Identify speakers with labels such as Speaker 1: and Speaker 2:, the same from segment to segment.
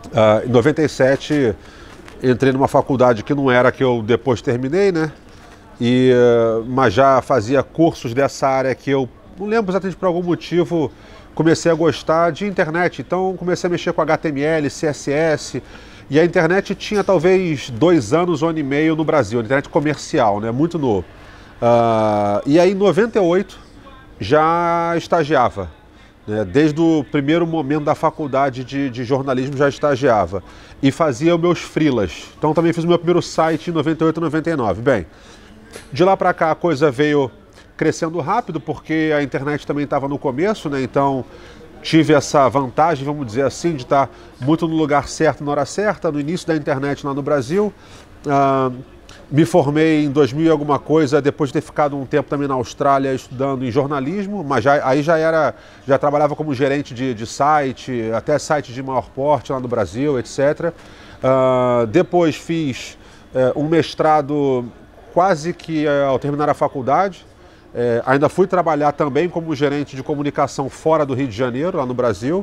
Speaker 1: Em 97, entrei numa faculdade que não era a que eu depois terminei, né? Mas já fazia cursos dessa área que eu, não lembro exatamente por algum motivo, comecei a gostar de internet. Então comecei a mexer com HTML, CSS, e a internet tinha talvez 2 anos, 1 ano e meio no Brasil, a internet comercial, né? Muito novo. E aí em 98 já estagiava, né? Desde o primeiro momento da faculdade de jornalismo já estagiava e fazia os meus freelas. Então também fiz o meu primeiro site em 98, 99. Bem, de lá para cá a coisa veio crescendo rápido porque a internet também estava no começo, né? Então tive essa vantagem, vamos dizer assim, de estar muito no lugar certo, na hora certa, no início da internet lá no Brasil. Me formei em 2000 e alguma coisa, depois de ter ficado um tempo também na Austrália estudando em jornalismo, mas já trabalhava como gerente de site, até site de maior porte lá no Brasil, etc. Depois fiz um mestrado quase que ao terminar a faculdade. Ainda fui trabalhar também como gerente de comunicação fora do Rio de Janeiro, lá no Brasil.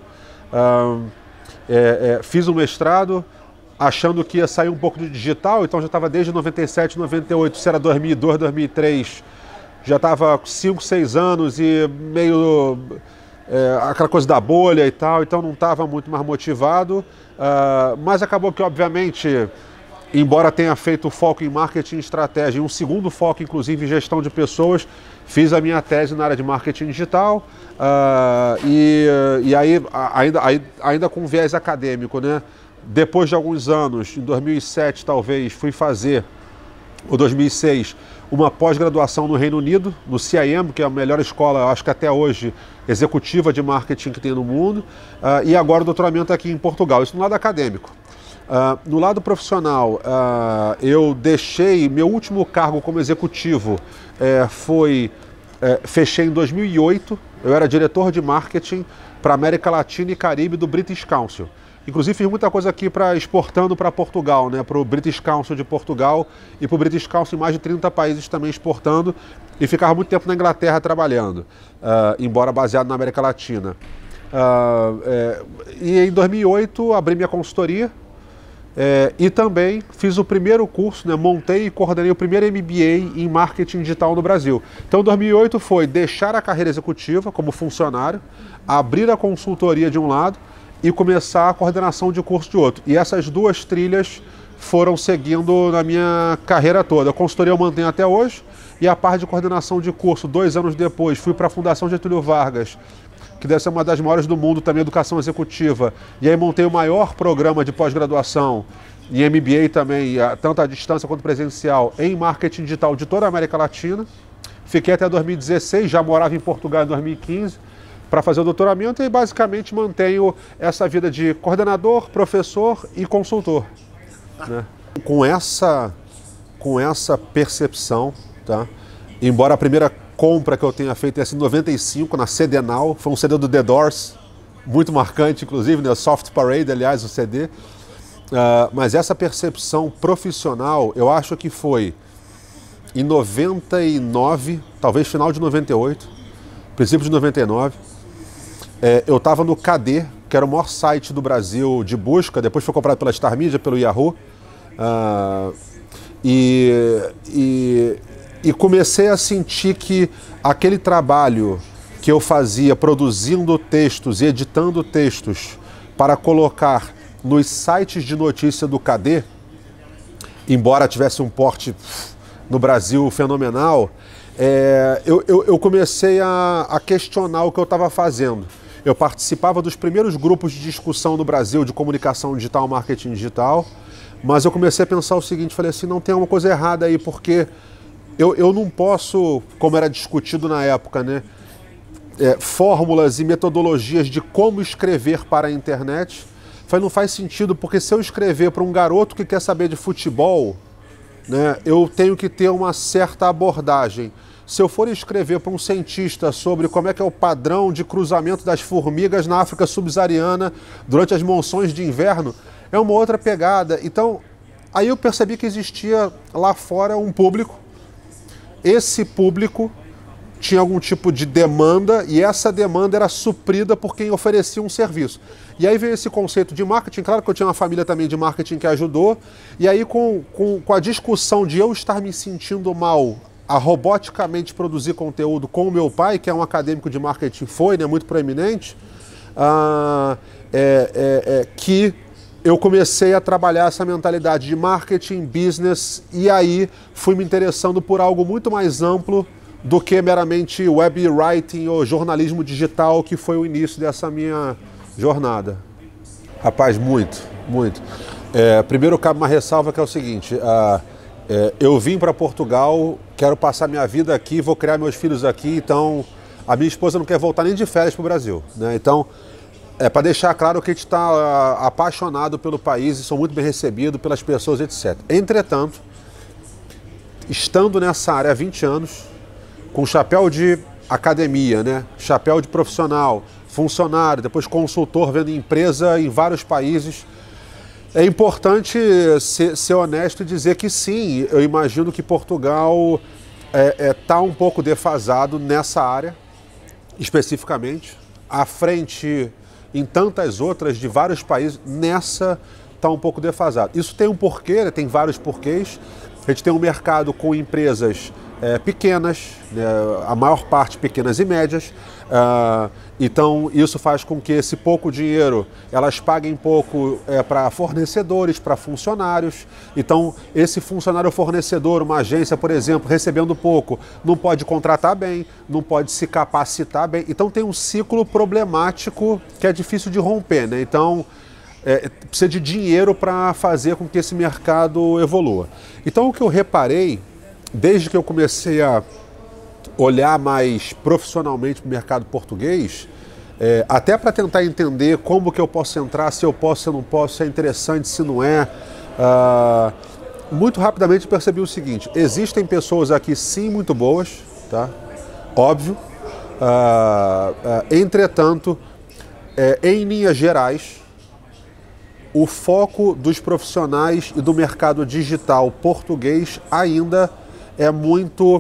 Speaker 1: Fiz um mestrado achando que ia sair um pouco de digital, então já estava desde 97, 98, se era 2002, 2003, já estava 5, 6 anos e meio aquela coisa da bolha e tal, então não estava muito mais motivado, mas acabou que, obviamente, embora tenha feito foco em marketing e estratégia, e um segundo foco, inclusive, em gestão de pessoas, fiz a minha tese na área de marketing digital, e aí ainda com viés acadêmico, né? Depois de alguns anos, em 2007 talvez, fui fazer, ou 2006, uma pós-graduação no Reino Unido, no CIM, que é a melhor escola, acho que até hoje, executiva de marketing que tem no mundo, e agora o doutoramento aqui em Portugal, isso no lado acadêmico. No lado profissional, eu deixei, meu último cargo como executivo fechei em 2008, eu era diretor de marketing para a América Latina e Caribe do British Council. Inclusive fiz muita coisa aqui exportando para Portugal, né, para o British Council de Portugal e para o British Council em mais de 30 países também exportando, e ficava muito tempo na Inglaterra trabalhando, embora baseado na América Latina. E em 2008 abri minha consultoria e também fiz o primeiro curso, né, montei e coordenei o primeiro MBA em marketing digital no Brasil. Então 2008 foi deixar a carreira executiva como funcionário, abrir a consultoria de um lado e começar a coordenação de curso de outro. E essas duas trilhas foram seguindo na minha carreira toda. A consultoria eu mantenho até hoje, e a parte de coordenação de curso, 2 anos depois, fui para a Fundação Getúlio Vargas, que deve ser uma das maiores do mundo, também educação executiva, e aí montei o maior programa de pós-graduação em MBA também, tanto à distância quanto presencial, em marketing digital de toda a América Latina. Fiquei até 2016, já morava em Portugal em 2015, para fazer o doutoramento, e basicamente mantenho essa vida de coordenador, professor e consultor, né? Com essa percepção, tá? Embora a primeira compra que eu tenha feito tenha sido em 95, na CD Now, foi um CD do The Doors, muito marcante, inclusive, né? Soft Parade, aliás, o CD. Mas essa percepção profissional, eu acho que foi em 99, talvez final de 98, princípio de 99, eu estava no KD, que era o maior site do Brasil de busca, depois foi comprado pela Star Media, pelo Yahoo, e comecei a sentir que aquele trabalho que eu fazia produzindo textos e editando textos para colocar nos sites de notícia do KD, embora tivesse um porte no Brasil fenomenal, eu comecei a questionar o que eu estava fazendo. Eu participava dos primeiros grupos de discussão no Brasil de comunicação digital, marketing digital, mas eu comecei a pensar o seguinte, falei assim, não, tem uma coisa errada aí, porque eu não posso, como era discutido na época, né, fórmulas e metodologias de como escrever para a internet. Falei, não faz sentido, porque se eu escrever para um garoto que quer saber de futebol, né, eu tenho que ter uma certa abordagem. Se eu for escrever para um cientista sobre como é que é o padrão de cruzamento das formigas na África subsaariana durante as monções de inverno, é uma outra pegada. Então, aí eu percebi que existia lá fora um público. Esse público tinha algum tipo de demanda e essa demanda era suprida por quem oferecia um serviço. E aí veio esse conceito de marketing, claro que eu tinha uma família também de marketing que ajudou, e aí com a discussão de eu estar me sentindo mal a roboticamente produzir conteúdo com o meu pai, que é um acadêmico de marketing, né, muito proeminente, que eu comecei a trabalhar essa mentalidade de marketing, business, e aí fui me interessando por algo muito mais amplo do que meramente web writing ou jornalismo digital, que foi o início dessa minha jornada. Rapaz, muito. Primeiro cabe uma ressalva que é o seguinte, eu vim para Portugal, quero passar minha vida aqui, vou criar meus filhos aqui, então a minha esposa não quer voltar nem de férias para o Brasil, né? Então, para deixar claro que a gente está apaixonado pelo país e sou muito bem recebido pelas pessoas, etc. Entretanto, estando nessa área há 20 anos, com chapéu de academia, né? Chapéu de profissional, funcionário, depois consultor, vendo empresa em vários países, é importante ser honesto e dizer que sim, eu imagino que Portugal está um pouco defasado nessa área, especificamente, à frente em tantas outras de vários países, nessa está um pouco defasado. Isso tem um porquê, né? Tem vários porquês. A gente tem um mercado com empresas pequenas, né? A maior parte pequenas e médias, então isso faz com que esse pouco dinheiro elas paguem pouco para fornecedores, para funcionários. Então esse funcionário fornecedor, uma agência, por exemplo, recebendo pouco, não pode contratar bem, não pode se capacitar bem, então tem um ciclo problemático que é difícil de romper, né? Então precisa de dinheiro para fazer com que esse mercado evolua. Então o que eu reparei desde que eu comecei a olhar mais profissionalmente para o mercado português, até para tentar entender como que eu posso entrar, se eu posso, se eu não posso, se é interessante, se não é, muito rapidamente percebi o seguinte: existem pessoas aqui sim muito boas, tá? Óbvio, entretanto, em linhas gerais, o foco dos profissionais e do mercado digital português ainda é muito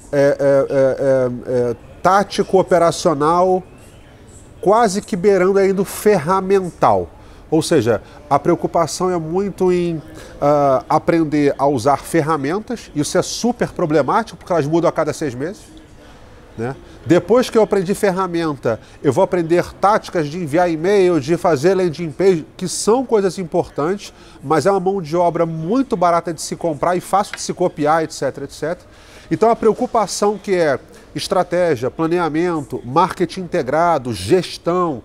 Speaker 1: tático, operacional, quase que beirando ainda o ferramental. Ou seja, a preocupação é muito em aprender a usar ferramentas. Isso é super problemático, porque elas mudam a cada 6 meses. Né? Depois que eu aprendi ferramenta, eu vou aprender táticas de enviar e-mail, de fazer landing page, que são coisas importantes, mas é uma mão de obra muito barata de se comprar e fácil de se copiar, etc, etc. Então a preocupação que é estratégia, planeamento, marketing integrado, gestão,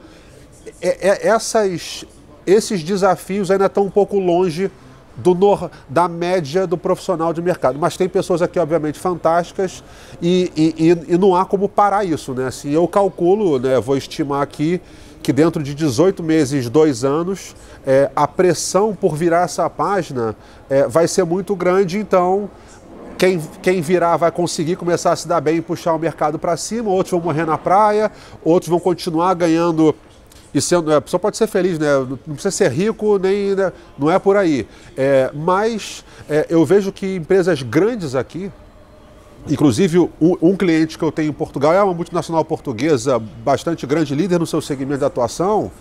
Speaker 1: esses desafios ainda estão um pouco longe da média do profissional de mercado. Mas tem pessoas aqui, obviamente, fantásticas e não há como parar isso, né? Assim, eu calculo, né, vou estimar aqui, que dentro de 18 meses, 2 anos, a pressão por virar essa página vai ser muito grande, então quem virar vai conseguir começar a se dar bem e puxar o mercado para cima, outros vão morrer na praia, outros vão continuar ganhando. E sendo, a pessoa pode ser feliz, né? Não precisa ser rico, nem, né? Não é por aí. Mas eu vejo que empresas grandes aqui, inclusive um cliente que eu tenho em Portugal é uma multinacional portuguesa bastante grande, líder no seu segmento de atuação,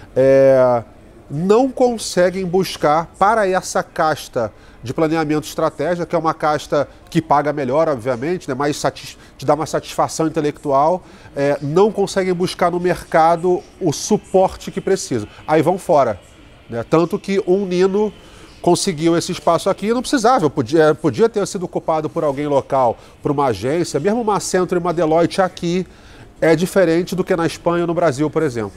Speaker 1: não conseguem buscar para essa casta de planeamento e estratégia, que é uma casta que paga melhor, obviamente, né, te dá uma satisfação intelectual, não conseguem buscar no mercado o suporte que precisam. Aí vão fora. Né? Tanto que um Nino conseguiu esse espaço aqui, não precisava, podia ter sido ocupado por alguém local, por uma agência, mesmo uma Accenture e uma Deloitte aqui é diferente do que na Espanha ou no Brasil, por exemplo.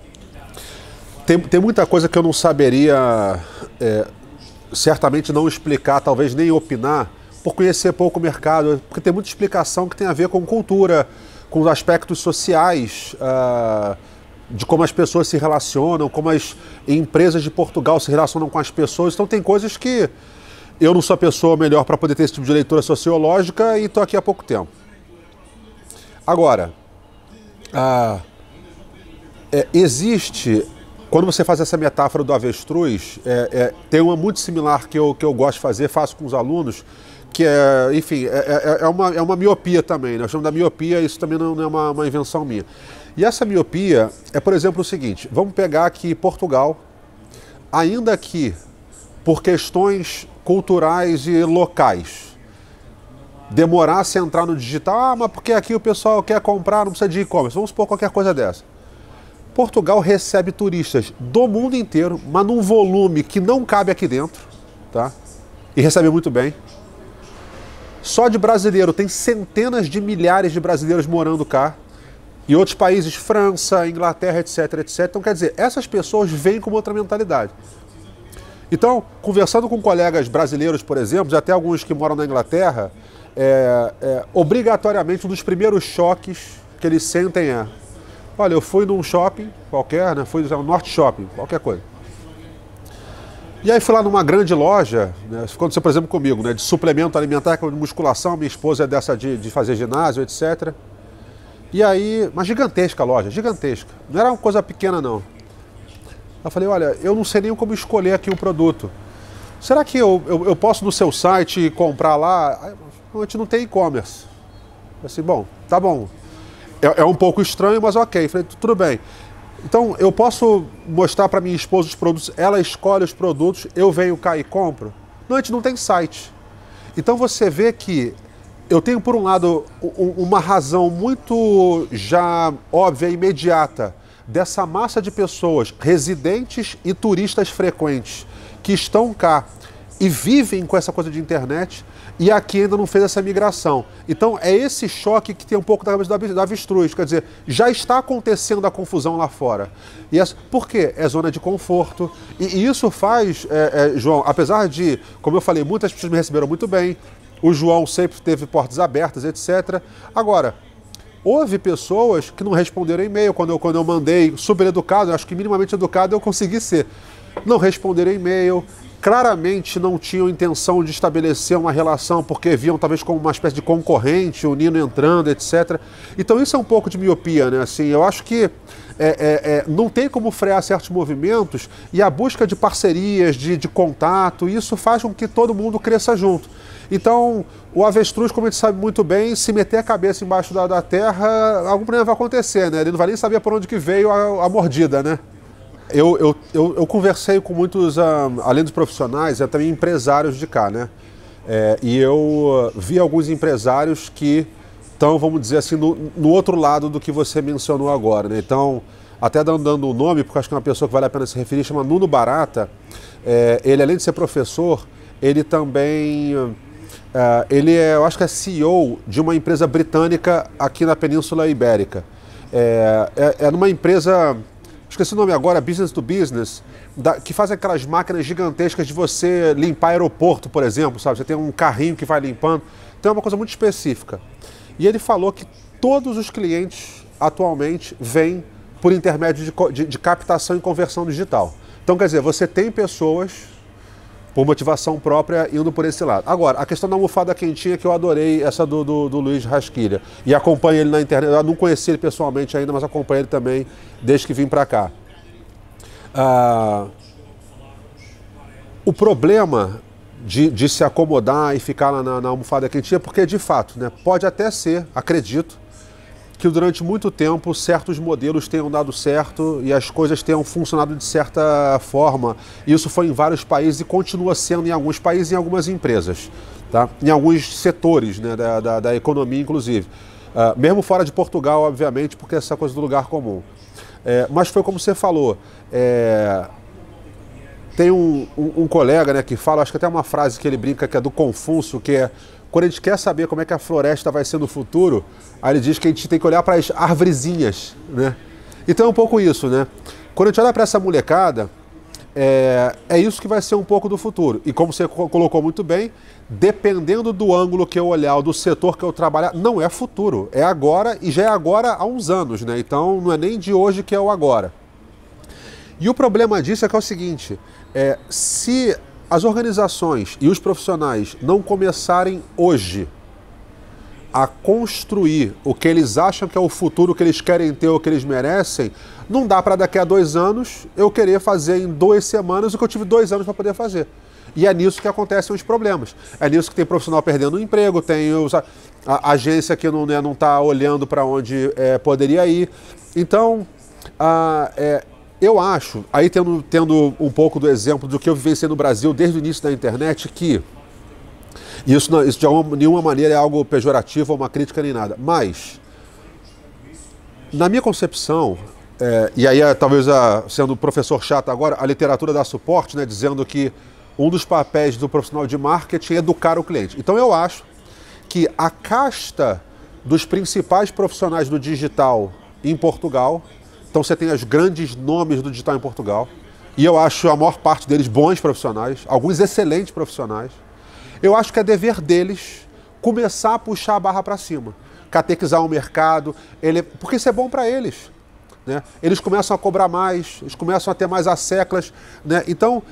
Speaker 1: Tem muita coisa que eu não saberia, certamente não explicar, talvez nem opinar, por conhecer pouco o mercado, porque tem muita explicação que tem a ver com cultura, com os aspectos sociais, de como as pessoas se relacionam, como as empresas de Portugal se relacionam com as pessoas. Então tem coisas que eu não sou a pessoa melhor para poder ter esse tipo de leitura sociológica e estou aqui há pouco tempo. Agora, existe... Quando você faz essa metáfora do avestruz, tem uma muito similar que eu gosto de fazer, faço com os alunos, que é, enfim, é uma miopia também, né? Eu chamo da miopia, isso também não é uma invenção minha. E essa miopia é, por exemplo, o seguinte, vamos pegar aqui Portugal, ainda que por questões culturais e locais, demorasse a entrar no digital, mas porque aqui o pessoal quer comprar, não precisa de e-commerce, vamos supor qualquer coisa dessa. Portugal recebe turistas do mundo inteiro, mas num volume que não cabe aqui dentro, tá? E recebe muito bem. Só de brasileiro, tem centenas de milhares de brasileiros morando cá. E outros países, França, Inglaterra, etc, etc. Então, quer dizer, essas pessoas vêm com outra mentalidade. Então, conversando com colegas brasileiros, por exemplo, até alguns que moram na Inglaterra, obrigatoriamente um dos primeiros choques que eles sentem é: olha, eu fui num shopping qualquer, né? Fui no Norte Shopping, qualquer coisa. E aí fui lá numa grande loja, né? Aconteceu, por exemplo, comigo, né? De suplemento alimentar, de musculação, minha esposa é dessa de fazer ginásio, etc. E aí, uma gigantesca loja, gigantesca. Não era uma coisa pequena, não. Eu falei, olha, eu não sei nem como escolher aqui um produto. Será que eu posso no seu site comprar lá? A gente não tem e-commerce. Eu falei, bom, tá bom. É um pouco estranho, mas ok. Eu falei, tudo bem. Então, eu posso mostrar para minha esposa os produtos, ela escolhe os produtos, eu venho cá e compro? Não, a gente não tem site. Então você vê que eu tenho, por um lado, uma razão muito já óbvia e imediata dessa massa de pessoas, residentes e turistas frequentes, que estão cá e vivem com essa coisa de internet e aqui ainda não fez essa migração. Então é esse choque que tem um pouco da cabeça da avestruz, quer dizer, já está acontecendo a confusão lá fora. Por quê? É zona de conforto. E isso faz, João, apesar de, como eu falei, muitas pessoas me receberam muito bem, o João sempre teve portas abertas, etc. Agora, houve pessoas que não responderam e-mail quando eu mandei, super educado, acho que minimamente educado eu consegui ser. Não responderam e-mail, claramente não tinham intenção de estabelecer uma relação porque viam talvez como uma espécie de concorrente, o Nino entrando, etc. Então isso é um pouco de miopia, né? Assim, eu acho que não tem como frear certos movimentos e a busca de parcerias, de contato, isso faz com que todo mundo cresça junto. Então, o avestruz, como a gente sabe muito bem, se meter a cabeça embaixo da terra, algum problema vai acontecer, né? Ele não vai nem saber por onde que veio a mordida, né? Eu conversei com muitos, além dos profissionais, também empresários de cá, né? E eu vi alguns empresários que estão, vamos dizer assim, no outro lado do que você mencionou agora, né? Então, até dando o nome, porque acho que é uma pessoa que vale a pena se referir, chama Nuno Barata. Ele, além de ser professor, ele também... eu acho que é CEO de uma empresa britânica aqui na Península Ibérica. Numa empresa... Esqueci o nome agora, Business to Business, que faz aquelas máquinas gigantescas de você limpar aeroporto, por exemplo, sabe? Você tem um carrinho que vai limpando. Então é uma coisa muito específica. E ele falou que todos os clientes atualmente vêm por intermédio de captação e conversão digital. Então, quer dizer, você tem pessoas, por motivação própria, indo por esse lado. Agora, a questão da almofada quentinha, que eu adorei, essa do Luiz Rasquilha. E acompanho ele na internet, eu não conheci ele pessoalmente ainda, mas acompanho ele também desde que vim para cá. O problema de se acomodar e ficar lá na almofada quentinha, porque de fato, né, pode até ser, acredito, que durante muito tempo certos modelos tenham dado certo e as coisas tenham funcionado de certa forma. Isso foi em vários países e continua sendo em alguns países e em algumas empresas, tá? Em alguns setores, né, da economia, inclusive. Mesmo fora de Portugal, obviamente, porque é essa coisa do lugar comum. Mas foi como você falou, tem um colega, né, que fala, acho que até uma frase que ele brinca, que é do Confúcio, que é: quando a gente quer saber como é que a floresta vai ser no futuro, aí ele diz que a gente tem que olhar para as arvorezinhas, né? Então é um pouco isso, né? Quando a gente olha para essa molecada, é isso que vai ser um pouco do futuro. E como você colocou muito bem, dependendo do ângulo que eu olhar, ou do setor que eu trabalhar, não é futuro, é agora e já é agora há uns anos, né? Então não é nem de hoje que é o agora. E o problema disso é que é o seguinte, se as organizações e os profissionais não começarem hoje a construir o que eles acham que é o futuro que eles querem ter, o que eles merecem, não dá para daqui a 2 anos eu querer fazer em 2 semanas o que eu tive 2 anos para poder fazer. E é nisso que acontecem os problemas. É nisso que tem profissional perdendo o emprego, tem a agência que não está olhando para onde poderia ir. Então, eu acho, aí tendo um pouco do exemplo do que eu vivenciei no Brasil desde o início da internet, que isso de nenhuma maneira é algo pejorativo ou uma crítica nem nada, mas, na minha concepção, e aí talvez sendo professor chato agora, a literatura dá suporte, né, dizendo que um dos papéis do profissional de marketing é educar o cliente. Então eu acho que a casta dos principais profissionais do digital em Portugal, então você tem os grandes nomes do digital em Portugal, e eu acho a maior parte deles bons profissionais, alguns excelentes profissionais. Eu acho que é dever deles começar a puxar a barra para cima, catequizar o mercado, porque isso é bom para eles, né? Eles começam a cobrar mais, eles começam a ter mais asseclas, né? Então,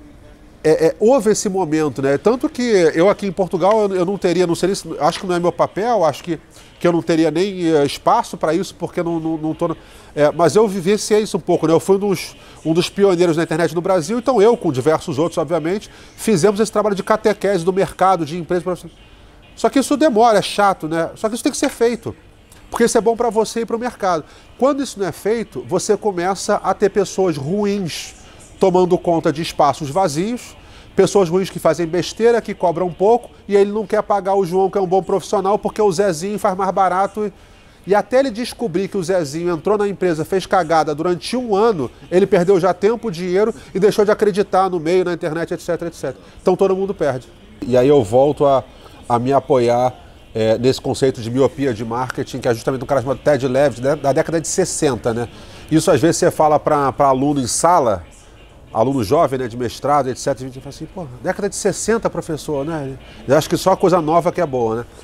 Speaker 1: houve esse momento, né? Tanto que eu aqui em Portugal, eu não teria, não seria, acho que não é meu papel, acho que eu não teria nem espaço para isso, porque não estou... mas eu vivenciei isso um pouco, né? Eu fui um dos pioneiros na internet no Brasil, então eu, com diversos outros, obviamente, fizemos esse trabalho de catequese do mercado, de empresas... Só que isso demora, é chato, né? Só que isso tem que ser feito, porque isso é bom para você e para o mercado. Quando isso não é feito, você começa a ter pessoas ruins tomando conta de espaços vazios, pessoas ruins que fazem besteira, que cobram pouco, e ele não quer pagar o João, que é um bom profissional, porque o Zezinho faz mais barato. E até ele descobrir que o Zezinho entrou na empresa, fez cagada durante 1 ano, ele perdeu já tempo, dinheiro e deixou de acreditar no meio, na internet, etc, etc. Então todo mundo perde. E aí eu volto a me apoiar nesse conceito de miopia de marketing, que é justamente um cara chamado Ted Levitt, da década de 60, né? Isso às vezes você fala para aluno em sala, aluno jovem, né, de mestrado, etc. A gente fala assim, pô, década de 60, professor, né? Eu acho que só coisa nova que é boa, né?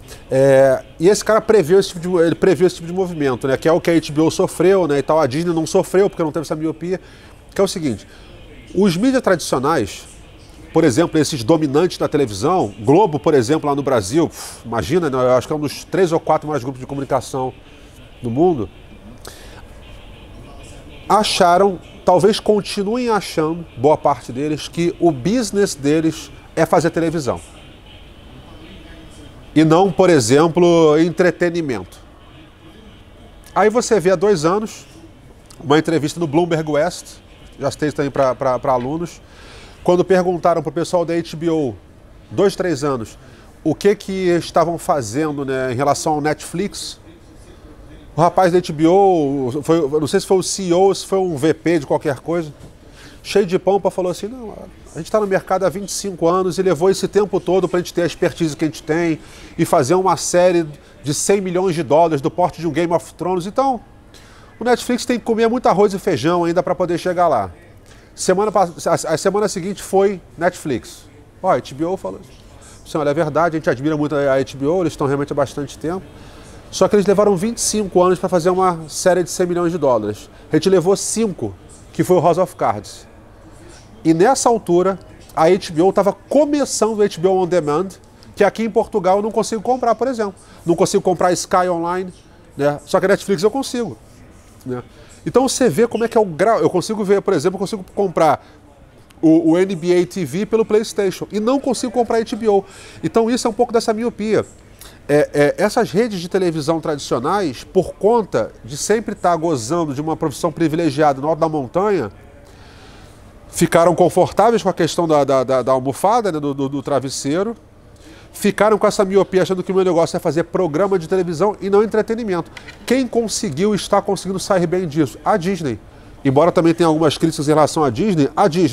Speaker 1: E esse cara previu esse tipo de movimento, né? Que é o que a HBO sofreu, né? E tal. A Disney não sofreu porque não teve essa miopia. Que é o seguinte: os mídias tradicionais, por exemplo, esses dominantes da televisão, Globo, por exemplo, lá no Brasil, imagina, né? Eu acho que é um dos 3 ou 4 maiores grupos de comunicação do mundo, acharam, talvez continuem achando, boa parte deles, que o business deles é fazer televisão. E não, por exemplo, entretenimento. Aí você vê há 2 anos, uma entrevista no Bloomberg West, já citei também para alunos, quando perguntaram para o pessoal da HBO, 2, 3 anos, o que estavam fazendo, né, em relação ao Netflix. O rapaz da HBO, não sei se foi o CEO ou se foi um VP de qualquer coisa, cheio de pompa, falou assim, não, a gente está no mercado há 25 anos e levou esse tempo todo para a gente ter a expertise que a gente tem e fazer uma série de 100 milhões de dólares do porte de um Game of Thrones. Então, o Netflix tem que comer muito arroz e feijão ainda para poder chegar lá. A semana seguinte foi Netflix. Ó, a HBO falou assim, olha, é verdade, a gente admira muito a HBO, eles estão realmente há bastante tempo. Só que eles levaram 25 anos para fazer uma série de 100 milhões de dólares. A gente levou 5, que foi o House of Cards. E nessa altura, a HBO estava começando o HBO On Demand, que aqui em Portugal eu não consigo comprar, por exemplo. Não consigo comprar Sky Online, né? Só que a Netflix eu consigo, né? Então você vê como é que é o grau. Eu consigo ver, por exemplo, eu consigo comprar o NBA TV pelo PlayStation e não consigo comprar HBO. Então isso é um pouco dessa miopia. Essas redes de televisão tradicionais, por conta de sempre estar gozando de uma profissão privilegiada no alto da montanha, ficaram confortáveis com a questão da almofada, né, do travesseiro, ficaram com essa miopia achando que o meu negócio é fazer programa de televisão e não entretenimento. Quem conseguiu, está conseguindo sair bem disso? A Disney. Embora também tenha algumas críticas em relação à Disney,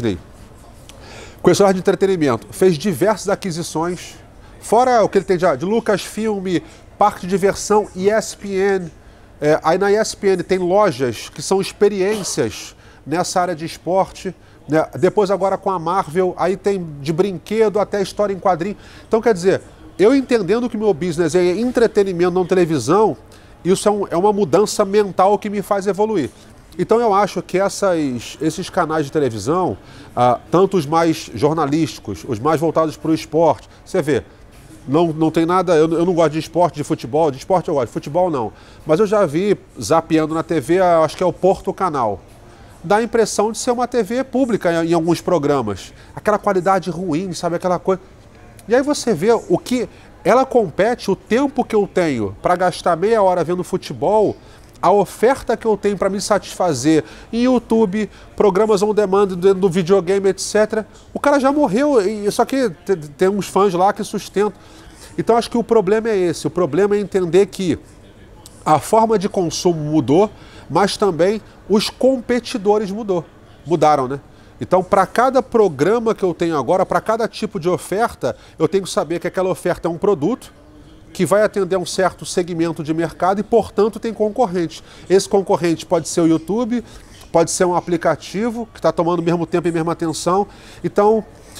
Speaker 1: com esse de entretenimento, fez diversas aquisições, fora o que ele tem de Lucasfilm, parque de diversão, ESPN. Aí na ESPN tem lojas que são experiências nessa área de esporte, né? Depois agora com a Marvel, aí tem de brinquedo até história em quadrinho. Então quer dizer, eu entendendo que meu business é entretenimento, não televisão, isso é uma mudança mental que me faz evoluir. Então eu acho que esses canais de televisão, tanto os mais jornalísticos, os mais voltados para o esporte, você vê, não tem nada, eu não gosto de esporte eu gosto, de futebol não. Mas eu já vi, zapeando na TV, acho que é o Porto Canal. dá a impressão de ser uma TV pública em alguns programas. Aquela qualidade ruim, sabe, aquela coisa. E aí você vê o que ela compete, o tempo que eu tenho para gastar meia hora vendo futebol, a oferta que eu tenho para me satisfazer em YouTube, programas on demand do videogame, etc. O cara já morreu, só que tem uns fãs lá que sustentam. Então acho que o problema é esse, o problema é entender que a forma de consumo mudou, mas também os competidores mudaram, né? Então, para cada programa que eu tenho agora, para cada tipo de oferta, eu tenho que saber que aquela oferta é um produto que vai atender a um certo segmento de mercado e, portanto, tem concorrente. Esse concorrente pode ser o YouTube, pode ser um aplicativo que está tomando o mesmo tempo e a mesma atenção. Então,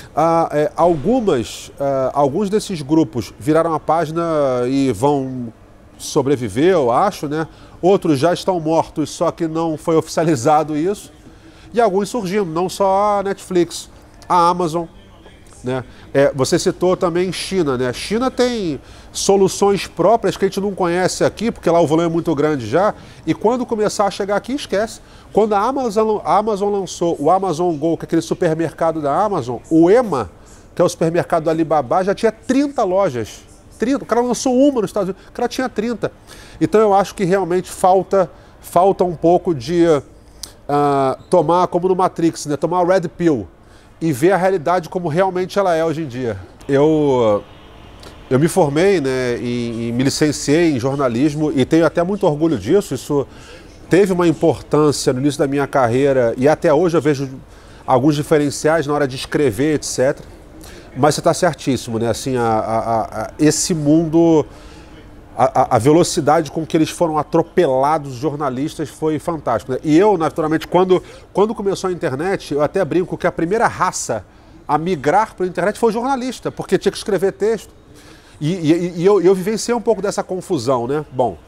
Speaker 1: alguns desses grupos viraram a página e vão sobreviver, eu acho, né? Outros já estão mortos, só que não foi oficializado isso. E alguns surgindo, não só a Netflix, a Amazon, né? Você citou também China, né? A China tem soluções próprias que a gente não conhece aqui, porque lá o volume é muito grande já, e quando começar a chegar aqui, esquece. Quando a Amazon lançou o Amazon Go, que é aquele supermercado da Amazon, o EMA, que é o supermercado do Alibaba, já tinha 30 lojas. 30. O cara lançou uma nos Estados Unidos, o cara tinha 30. Então eu acho que realmente falta um pouco de tomar, como no Matrix, né? Tomar a Red Pill e ver a realidade como realmente ela é hoje em dia. Eu me formei, né, e me licenciei em jornalismo e tenho até muito orgulho disso. Isso teve uma importância no início da minha carreira e até hoje eu vejo alguns diferenciais na hora de escrever, etc. Mas você está certíssimo, né? Assim, esse mundo, a velocidade com que eles foram atropelados, os jornalistas, foi fantástico, né? E eu, naturalmente, quando começou a internet, eu até brinco que a primeira raça a migrar para a internet foi o jornalista, porque tinha que escrever texto. E eu vivenciei um pouco dessa confusão, né? Bom,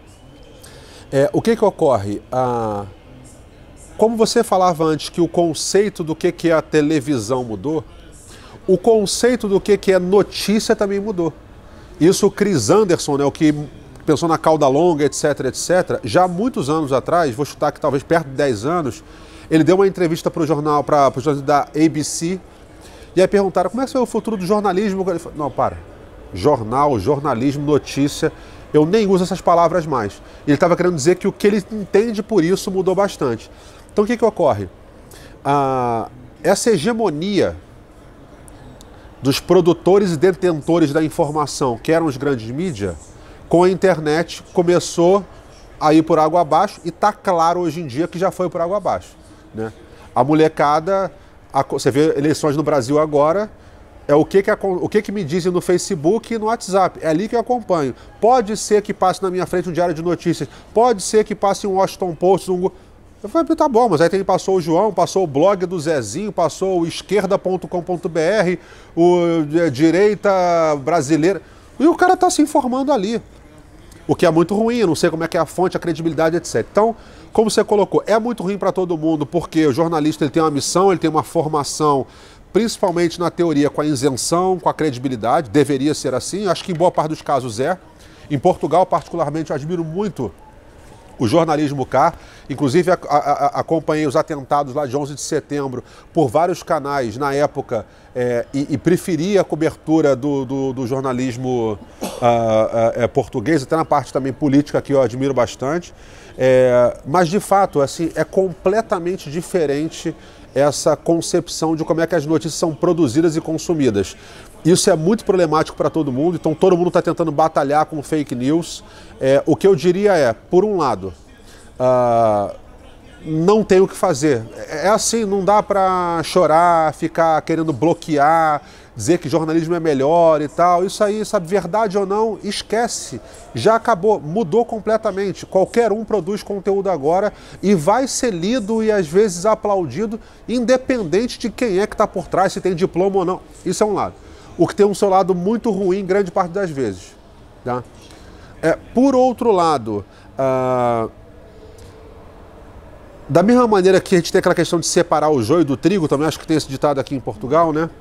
Speaker 1: o que ocorre? Como você falava antes que o conceito do que é a televisão mudou, o conceito do que é notícia também mudou. Isso o Chris Anderson, né, o que pensou na cauda longa, etc, etc, já há muitos anos atrás, vou chutar que talvez perto de 10 anos, ele deu uma entrevista para o jornal da ABC, e aí perguntaram como é que vai o futuro do jornalismo. Ele falou, não, para, jornal, jornalismo, notícia, eu nem uso essas palavras mais. Ele estava querendo dizer que o que ele entende por isso mudou bastante. Então o que ocorre? Essa hegemonia dos produtores e detentores da informação, que eram os grandes mídias, com a internet começou a ir por água abaixo e está claro hoje em dia que já foi por água abaixo, né? A molecada, você vê eleições no Brasil agora, o que me dizem no Facebook e no WhatsApp, é ali que eu acompanho. Pode ser que passe na minha frente um diário de notícias, pode ser que passe um Washington Post, Eu falei, tá bom, mas aí passou o João, passou o blog do Zezinho, passou o esquerda.com.br, o direita brasileira, e o cara tá se informando ali. O que é muito ruim, eu não sei como é que é a fonte, a credibilidade, etc. Então, como você colocou, é muito ruim para todo mundo, porque o jornalista ele tem uma missão, ele tem uma formação, principalmente na teoria, com a isenção, com a credibilidade, deveria ser assim, acho que em boa parte dos casos é. Em Portugal, particularmente, eu admiro muito o jornalismo cá, inclusive acompanhei os atentados lá de 11 de setembro por vários canais na época e preferi a cobertura do jornalismo português, até na parte também política que eu admiro bastante, mas de fato assim, é completamente diferente essa concepção de como é que as notícias são produzidas e consumidas. Isso é muito problemático para todo mundo, então todo mundo está tentando batalhar com fake news. O que eu diria por um lado, não tem o que fazer. É assim, não dá para chorar, ficar querendo bloquear, dizer que jornalismo é melhor e tal. Isso aí, sabe, verdade ou não, esquece. Já acabou, mudou completamente. Qualquer um produz conteúdo agora e vai ser lido e às vezes aplaudido, independente de quem é que está por trás, se tem diploma ou não. Isso é um lado. O que tem um seu lado muito ruim grande parte das vezes. Tá? Por outro lado, da mesma maneira que a gente tem aquela questão de separar o joio do trigo, também acho que tem esse ditado aqui em Portugal, né?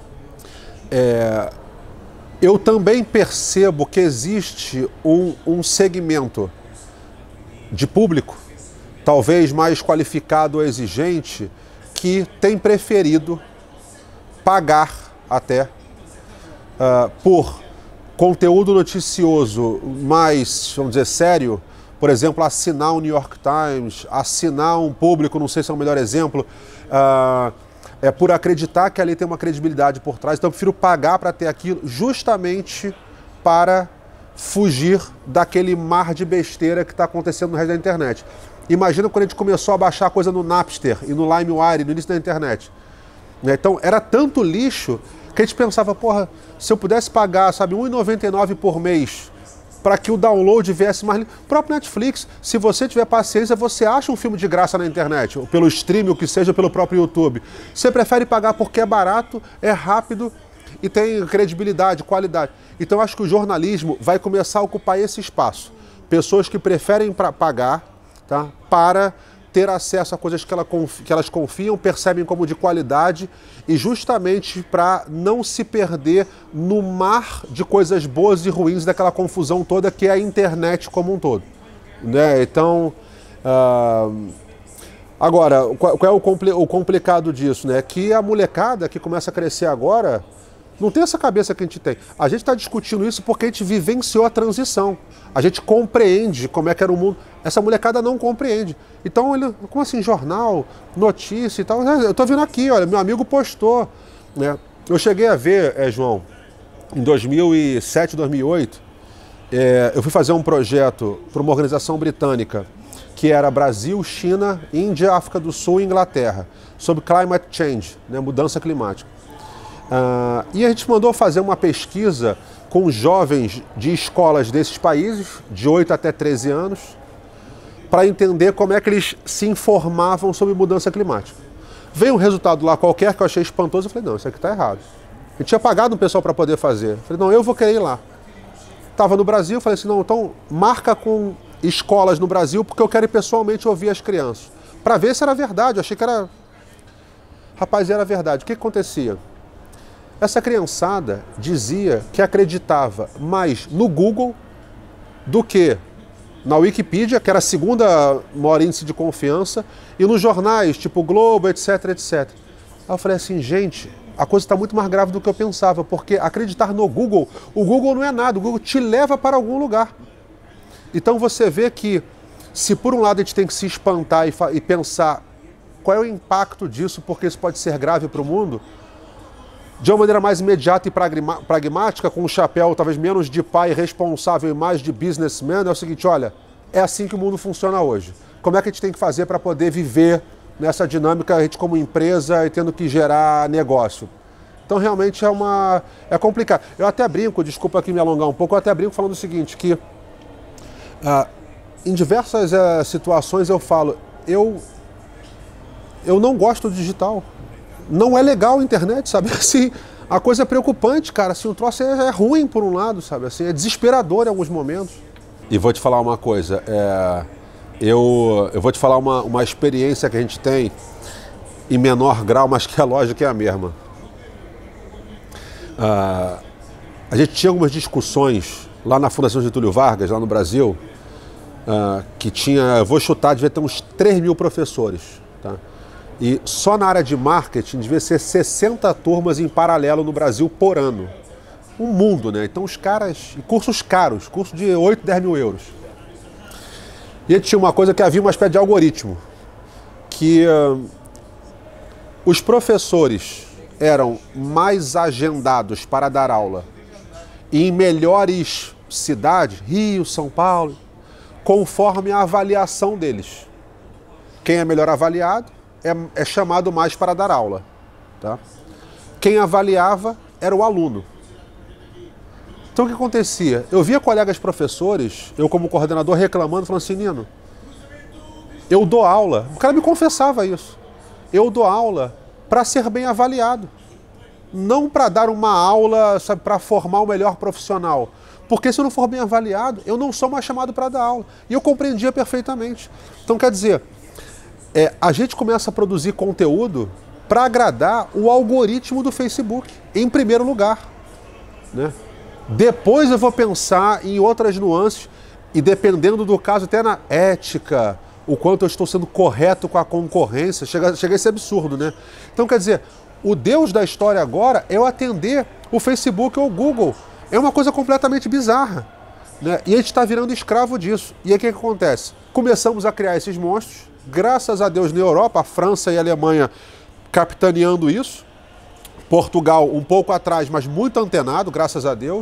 Speaker 1: Eu também percebo que existe um segmento de público, talvez mais qualificado ou exigente, que tem preferido pagar até por conteúdo noticioso mais, vamos dizer, sério. Por exemplo, assinar o New York Times, assinar um Público, não sei se é o melhor exemplo, por acreditar que ali tem uma credibilidade por trás. Então eu prefiro pagar para ter aquilo justamente para fugir daquele mar de besteira que está acontecendo no resto da internet. Imagina quando a gente começou a baixar coisa no Napster e no LimeWire, no início da internet. Então era tanto lixo que a gente pensava, porra, se eu pudesse pagar, sabe, R$1,99 por mês para que o download viesse mais... O próprio Netflix, se você tiver paciência, você acha um filme de graça na internet, ou pelo stream, ou que seja, pelo próprio YouTube. Você prefere pagar porque é barato, é rápido e tem credibilidade, qualidade. Então acho que o jornalismo vai começar a ocupar esse espaço. Pessoas que preferem pagar, tá, para ter acesso a coisas que elas confiam, percebem como de qualidade, e justamente para não se perder no mar de coisas boas e ruins daquela confusão toda que é a internet como um todo. Né? Então, agora, qual é o complicado disso? Né? Que a molecada que começa a crescer agora não tem essa cabeça que a gente tem. A gente está discutindo isso porque a gente vivenciou a transição. A gente compreende como é que era o mundo. Essa molecada não compreende. Então, como assim, jornal, notícia e tal? Eu tô vendo aqui, olha, meu amigo postou. Né? Eu cheguei a ver, João, em 2007, 2008, eu fui fazer um projeto para uma organização britânica, que era Brasil, China, Índia, África do Sul e Inglaterra, sobre climate change, né, mudança climática. E a gente mandou fazer uma pesquisa com jovens de escolas desses países, de 8 até 13 anos, para entender como é que eles se informavam sobre mudança climática. Veio um resultado lá qualquer que eu achei espantoso, eu falei, não, isso aqui está errado. Eu tinha pagado um pessoal para poder fazer. Eu falei, não, eu vou querer ir lá. Estava no Brasil, eu falei assim, não, então marca com escolas no Brasil, porque eu quero ir pessoalmente ouvir as crianças. Para ver se era verdade, eu achei que era... Rapaz, era verdade. O que acontecia? Essa criançada dizia que acreditava mais no Google do que na Wikipedia, que era a segunda maior índice de confiança, e nos jornais, tipo Globo, etc, etc. Aí eu falei assim, gente, a coisa está muito mais grave do que eu pensava, porque acreditar no Google, o Google não é nada, o Google te leva para algum lugar. Então você vê que, se por um lado a gente tem que se espantar e pensar qual é o impacto disso, porque isso pode ser grave para o mundo, de uma maneira mais imediata e pragmática, com um chapéu talvez menos de pai responsável e mais de businessman, é o seguinte, olha, é assim que o mundo funciona hoje. Como é que a gente tem que fazer para poder viver nessa dinâmica, a gente como empresa e tendo que gerar negócio? Então realmente é complicado. Eu até brinco, desculpa aqui me alongar um pouco, eu até brinco falando o seguinte, que em diversas situações eu falo, eu não gosto do digital. Não é legal a internet, sabe? Assim, a coisa é preocupante, cara. Assim, o troço é ruim por um lado, sabe? Assim, é desesperador em alguns momentos. E vou te falar uma coisa. Eu vou te falar uma experiência que a gente tem em menor grau, mas que a lógica é a mesma. A gente tinha algumas discussões lá na Fundação Getúlio Vargas, lá no Brasil, que tinha, vou chutar, devia ter uns 3 mil professores, tá? E só na área de marketing devia ser 60 turmas em paralelo no Brasil por ano. Um mundo, né? Então os caras... Cursos caros, curso de 8, 10 mil euros. E a gente tinha uma coisa que havia uma espécie de algoritmo. Que os professores eram mais agendados para dar aula em melhores cidades, Rio, São Paulo, conforme a avaliação deles. Quem é melhor avaliado é chamado mais para dar aula. Tá? Quem avaliava era o aluno. Então o que acontecia? Eu via colegas professores, eu como coordenador reclamando, falando assim, Nino, eu dou aula, o cara me confessava isso, eu dou aula para ser bem avaliado, não para dar uma aula, sabe, para formar o melhor profissional. Porque se eu não for bem avaliado, eu não sou mais chamado para dar aula. E eu compreendia perfeitamente. Então quer dizer, a gente começa a produzir conteúdo para agradar o algoritmo do Facebook, em primeiro lugar. Né? Depois eu vou pensar em outras nuances, e dependendo do caso, até na ética, o quanto eu estou sendo correto com a concorrência, chega a ser absurdo, né? Então, quer dizer, o Deus da história agora é eu atender o Facebook ou o Google. É uma coisa completamente bizarra, né? E a gente está virando escravo disso. E aí o que acontece? Começamos a criar esses monstros, graças a Deus na Europa, a França e a Alemanha capitaneando isso, Portugal um pouco atrás, mas muito antenado, graças a Deus.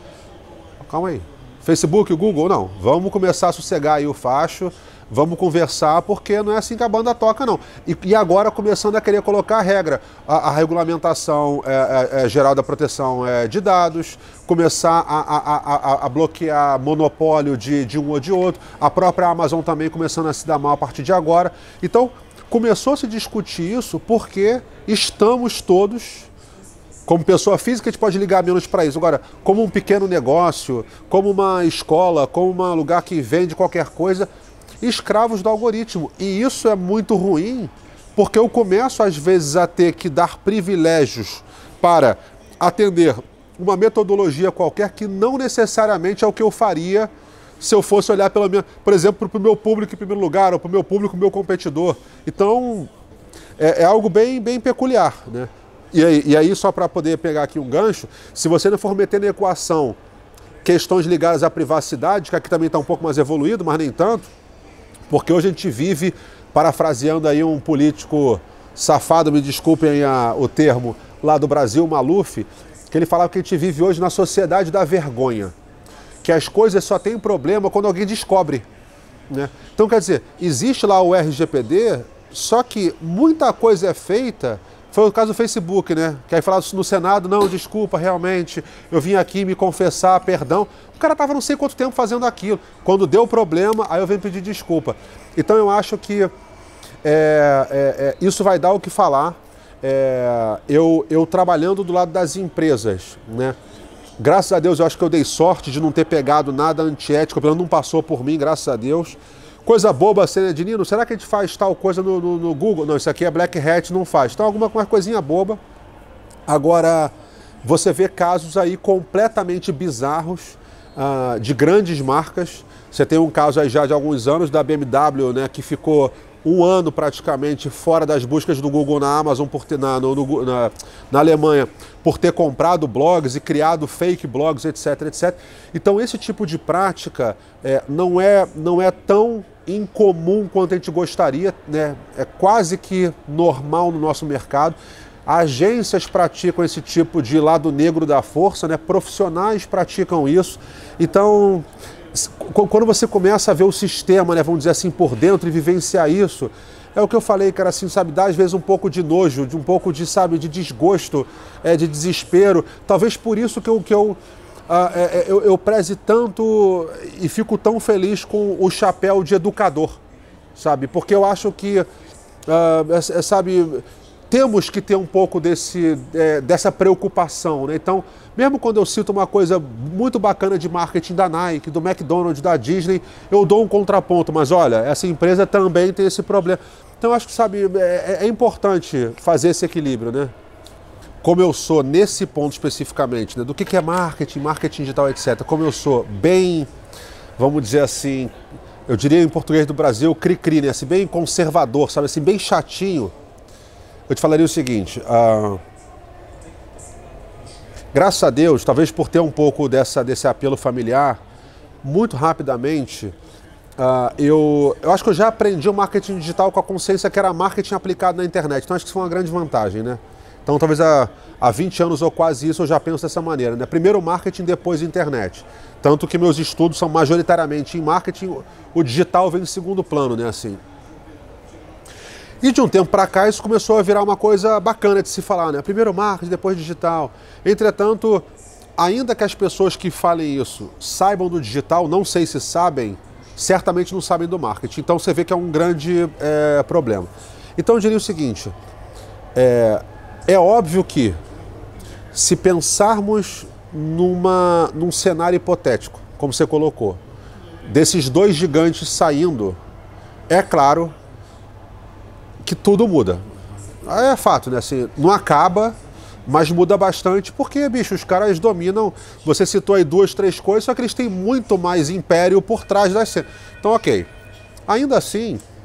Speaker 1: Calma aí. Facebook, o Google, não. Vamos começar a sossegar aí o facho, vamos conversar, porque não é assim que a banda toca, não. E agora começando a querer colocar a regra, a regulamentação geral da proteção de dados, começar a bloquear monopólio de um ou de outro, a própria Amazon também começando a se dar mal a partir de agora. Então, começou a se discutir isso porque estamos todos... Como pessoa física, a gente pode ligar menos para isso. Agora, como um pequeno negócio, como uma escola, como um lugar que vende qualquer coisa, escravos do algoritmo. E isso é muito ruim, porque eu começo, às vezes, a ter que dar privilégios para atender uma metodologia qualquer que não necessariamente é o que eu faria se eu fosse olhar, por exemplo, para o meu público em primeiro lugar, ou para o meu público, meu competidor. Então, é algo bem peculiar, né? E aí, só para poder pegar aqui um gancho, se você não for meter na equação questões ligadas à privacidade, que aqui também está um pouco mais evoluído, mas nem tanto, porque hoje a gente vive, parafraseando aí um político safado, me desculpem o termo, lá do Brasil, Maluf, que ele falava que a gente vive hoje na sociedade da vergonha, que as coisas só têm problema quando alguém descobre, né? Então, quer dizer, existe lá o RGPD, só que muita coisa é feita. Foi o caso do Facebook, né? Que aí falaram no Senado, não, desculpa, realmente, eu vim aqui me confessar, perdão. O cara estava não sei quanto tempo fazendo aquilo. Quando deu problema, aí eu venho pedir desculpa. Então eu acho que isso vai dar o que falar. Eu trabalhando do lado das empresas, né? Graças a Deus eu acho que eu dei sorte de não ter pegado nada antiético, pelo menos não passou por mim, graças a Deus. Coisa boba, de Nino, será que a gente faz tal coisa no Google? Não, isso aqui é Black Hat, não faz. Então, alguma coisinha boba. Agora, você vê casos aí completamente bizarros de grandes marcas. Você tem um caso aí já de alguns anos da BMW, né, que ficou um ano praticamente fora das buscas do Google na Amazon, na Alemanha, por ter comprado blogs e criado fake blogs, etc, etc. Então esse tipo de prática não é tão incomum quanto a gente gostaria, né? É quase que normal no nosso mercado. Agências praticam esse tipo de lado negro da força, né? Profissionais praticam isso. Então, quando você começa a ver o sistema, né, vamos dizer assim, por dentro e vivenciar isso, é o que eu falei, cara, assim, sabe, dá às vezes um pouco de nojo, um pouco de, sabe, de desgosto, de desespero. Talvez por isso que eu preze tanto e fico tão feliz com o chapéu de educador, sabe? Porque eu acho que, sabe, temos que ter um pouco dessa preocupação, né? Então, mesmo quando eu cito uma coisa muito bacana de marketing da Nike, do McDonald's, da Disney, eu dou um contraponto, mas olha, essa empresa também tem esse problema. Então, eu acho que, sabe, é importante fazer esse equilíbrio, né? Como eu sou nesse ponto especificamente, né? Do que é marketing digital, etc. Como eu sou bem, vamos dizer assim, eu diria em português do Brasil, cri-cri, né? Assim, bem conservador, sabe, assim, bem chatinho. Eu te falaria o seguinte, graças a Deus, talvez por ter um pouco desse apelo familiar, muito rapidamente, eu acho que eu já aprendi o marketing digital com a consciência que era marketing aplicado na internet. Então acho que isso foi uma grande vantagem, né? Então talvez há 20 anos ou quase isso eu já penso dessa maneira, né? Primeiro marketing, depois internet. Tanto que meus estudos são majoritariamente em marketing, o digital vem em segundo plano, né? Assim. E de um tempo para cá isso começou a virar uma coisa bacana de se falar, né? Primeiro marketing, depois digital. Entretanto, ainda que as pessoas que falem isso saibam do digital, não sei se sabem, certamente não sabem do marketing. Então você vê que é um grande problema. Então eu diria o seguinte, é óbvio que se pensarmos num cenário hipotético, como você colocou, desses dois gigantes saindo, é claro que tudo muda. É fato, né? Assim, não acaba, mas muda bastante, porque, bicho, os caras dominam, você citou aí 2, 3 coisas, só que eles têm muito mais império por trás das cenas. Então, ok. Ainda assim,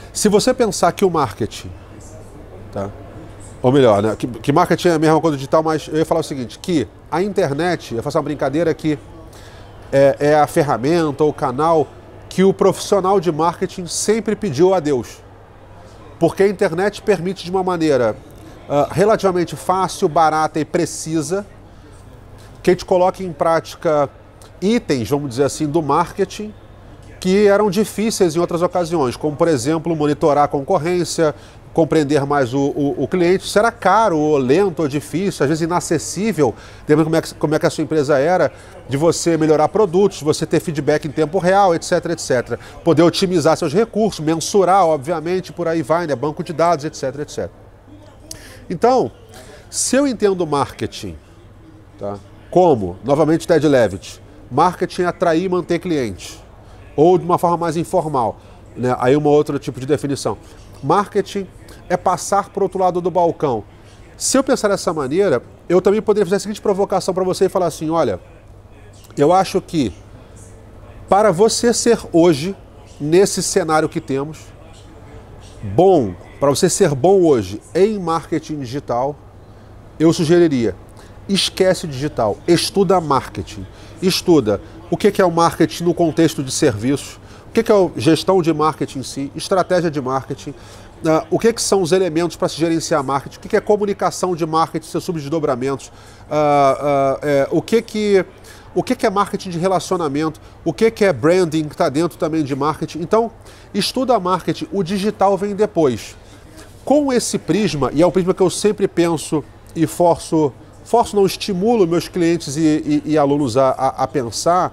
Speaker 1: Se você pensar que o marketing, tá? Ou melhor, né? Que marketing é a mesma coisa digital, mas eu ia falar o seguinte, que a internet, eu faço uma brincadeira que é a ferramenta ou o canal que o profissional de marketing sempre pediu a Deus. Porque a internet permite de uma maneira relativamente fácil, barata e precisa que a gente coloque em prática itens, vamos dizer assim, do marketing que eram difíceis em outras ocasiões, como, por exemplo, monitorar a concorrência, compreender mais o cliente. Isso era caro, ou lento, ou difícil, às vezes inacessível, dependendo como é que a sua empresa era, de você melhorar produtos, de você ter feedback em tempo real, etc, etc. Poder otimizar seus recursos, mensurar, obviamente, por aí vai, né? Banco de dados, etc, etc. Então, se eu entendo marketing, tá? Como, novamente, Ted Levitt, marketing é atrair e manter clientes, ou de uma forma mais informal, né? Aí um outro tipo de definição. Marketing é passar para o outro lado do balcão. Se eu pensar dessa maneira, eu também poderia fazer a seguinte provocação para você e falar assim, olha, eu acho que para você ser hoje, nesse cenário que temos, bom, para você ser bom hoje em marketing digital, eu sugeriria, esquece o digital, estuda marketing, estuda o que é o marketing no contexto de serviços, o que é a gestão de marketing em si, estratégia de marketing, o que são os elementos para se gerenciar marketing, o que é comunicação de marketing, seus subdesdobramentos, o que é marketing de relacionamento, o que é branding, que está dentro também de marketing. Então, estuda marketing, o digital vem depois. Com esse prisma, e é o prisma que eu sempre penso e forço não, estimulo meus clientes e alunos a pensar,